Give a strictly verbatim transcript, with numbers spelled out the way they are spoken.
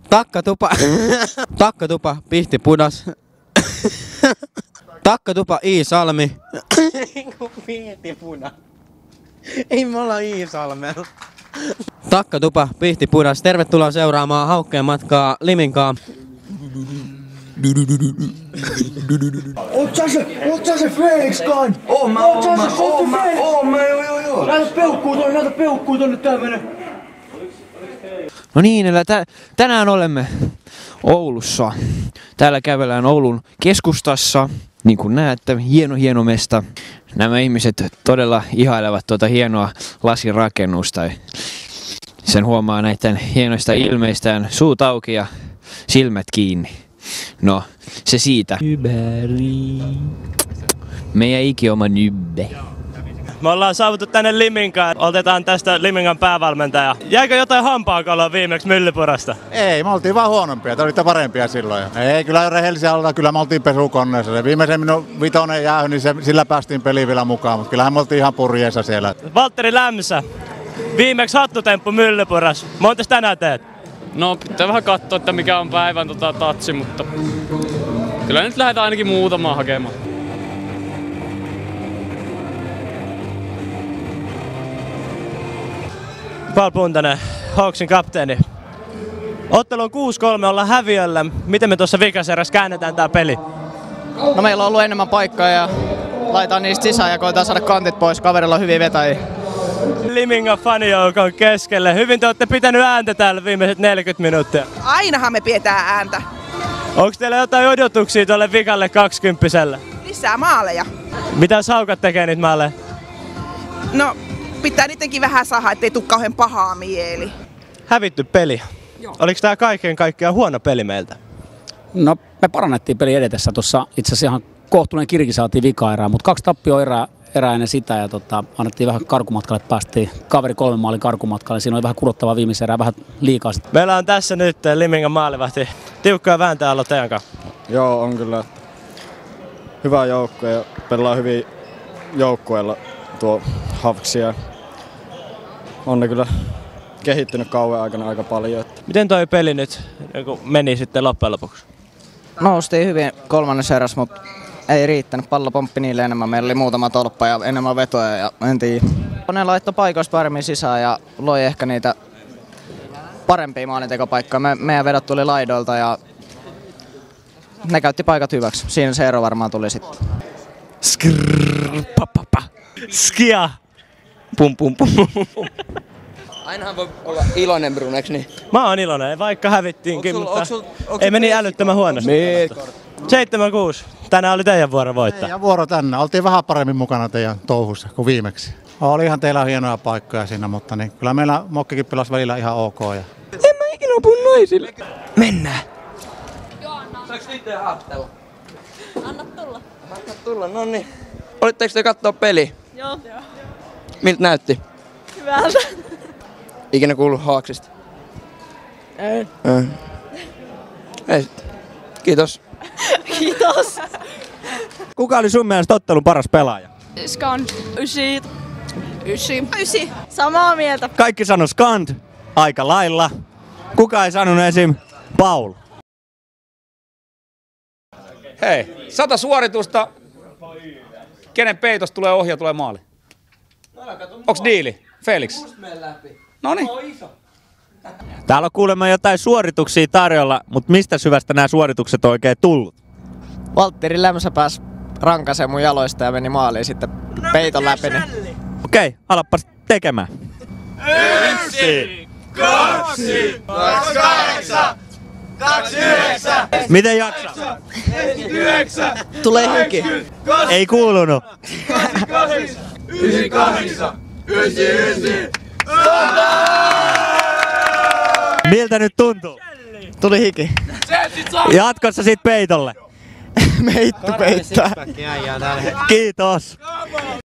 Takkatupa. Takkatupa, Pihtipudas. Takkatupa, Iisalmi. Pihtipudas. Ei me olla Iisalmella. Takkatupa, Pihtipudas. Tervetuloa seuraamaan Haukkeen matkaa Liminkaan. Oot sä se, oot sä se Felix Gun? Oon mä, oon mä, oon mä, oon mä, joo joo joo. Näytä peukkuu tonne, näytä peukkuu tonne tämmönen. No niin, eli tä- tänään olemme Oulussa. Täällä kävellään Oulun keskustassa. Niin kuin näette, hieno hieno mesta. Nämä ihmiset todella ihailevat tuota hienoa lasirakennusta. Sen huomaa näiden hienoista ilmeistään, suut auki ja silmät kiinni. No, se siitä. Nybäri. Meidän ikioma nybbe. Me ollaan saavuttu tänne Liminkaan. Otetaan tästä Limingan päävalmentaja. Jäikö jotain hampaakaloa viimeksi Myllypurasta? Ei, me oltiin vaan huonompia, te olitte parempia silloin. Ei, kyllä rehellisiä ollaan, kyllä me oltiin pesukoneessa. Se viimeisen minun vitonen jäähy, niin se, sillä päästiin peliin vielä mukaan, mutta kyllähän me oltiin ihan purjeessa siellä. Valtteri Lämmsä, viimeksi hattutemppu Myllypuras. Montas tänään teet? No pitää vähän katsoa, että mikä on päivän tota, tatsi, mutta kyllä nyt lähdetään ainakin muutamaa hakemaan. Paul Puntanen, Hawksin kapteeni. Ottelu on kuusi kolme, ollaan häviöllä. Miten me tuossa vikaserässä käännetään tää peli? No meillä on ollut enemmän paikkaa ja laitetaan niistä sisään ja koetaan saada kantit pois. Kaverilla on hyviä vetäjiä. Limingan fanijoukon keskelle. Hyvin te olette pitänyt ääntä täällä viimeiset neljäkymmentä minuuttia. Ainahan me pidetään ääntä. Onko teillä jotain odotuksia tuolle vikalle kaksikymppiselle? Lisää maaleja. Mitä saukat tekee niitä maaleja? No, pitää niidenkin vähän saada, ettei tule kauhean pahaa mieli. Hävitty peli. Joo. Oliko tää kaiken kaikkiaan huono peli meiltä? No me parannettiin peli edetessä tuossa, itse asiassa ihan kohtuullinen kirki saatiin vika-erää, mutta kaksi tappio erää, erää ennen sitä ja tota, annettiin vähän karkumatkalle, päästiin kaveri kolmen maalin karkumatkalle, siinä oli vähän kurottavaa viimeisen erää, vähän liikaa sitten. Meillä on tässä nyt Limingan maalivahti. Tiukkaa vääntää olla teidän kanssa. Joo, on kyllä hyvä joukko ja pelaa hyvin joukkueella tuo Hawksia. On ne kyllä kehittynyt kauan aikana aika paljon. Että. Miten toi peli nyt meni sitten loppujen lopuksi? Noustiin hyvin kolmannessa erässä, mutta ei riittänyt. Pallo pomppi niille enemmän. Meillä oli muutama tolppa ja enemmän vetoja ja en tiedä. Ne laittoi paikoista paremmin sisään ja loi ehkä niitä parempia maalintekopaikkoja. Me, meidän vedot tuli laidoilta ja ne käytti paikat hyväksi. Siinä se ero varmaan tuli sitten. Skrrr, pa, pa, pa. Skia! Pum pum pum pum pum. Ainahan voi olla iloinen, Bruneks, niin. Mä oon iloinen, vaikka hävittiinkin, sul, mutta sul, ei meni älyttömän huonosti. seitsemän kuusi. Tänään oli teidän vuoro voittaa. Teidän vuoro tänne. Oltiin vähän paremmin mukana teidän touhussa kuin viimeksi. Olihan teillä hienoja paikkoja siinä, mutta niin, kyllä meillä Mokkikin pelasi välillä ihan ok. Ja... En mä ikinä puhun naisille. Mennään. Saanko itse haastattelu? Anna tulla. Anna tulla, no niin. Olitteko te kattoo peli? Joo. Miltä näytti? Hyvältä. Ikinä kuullut Hawksista? Ei. Ei. Ei. Kiitos. Kiitos. Kuka oli sun mielestä ottelun paras pelaaja? Skand. Ysi. Ysi. Ysi. Samaa mieltä. Kaikki sano Skand aika lailla. Kuka ei sanonut esim. Paul? Hei, sata suoritusta. Kenen peitos tulee ohi ja tulee maali? Onks diili? Felix? Noniin. Täällä on kuulemma jotain suorituksia tarjolla, mutta mistä syvästä nämä suoritukset on oikein tullut? Valtteri Lämmsä pääsi rankaseen mun jaloista ja meni maaliin sitten peiton läpi. Niin. Okei, okay, alapas tekemään. Yksi, kaksi, kahdeksan, kaksi, yhdeksän. Miten jaksaa? Yhdeksän. Tulee hiki. Ei kuulunut. Ysi, kahdeksan, ysi, ysi. Miltä nyt tuntuu? Tuli hiki. Jatkossa sit peitolle. Meitty peittää. Kiitos.